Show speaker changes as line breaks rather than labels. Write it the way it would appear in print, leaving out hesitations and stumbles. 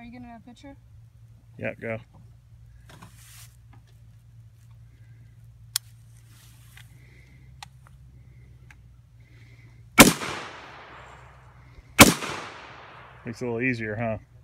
you getting a picture?
Yeah, go. Makes it a little easier, huh?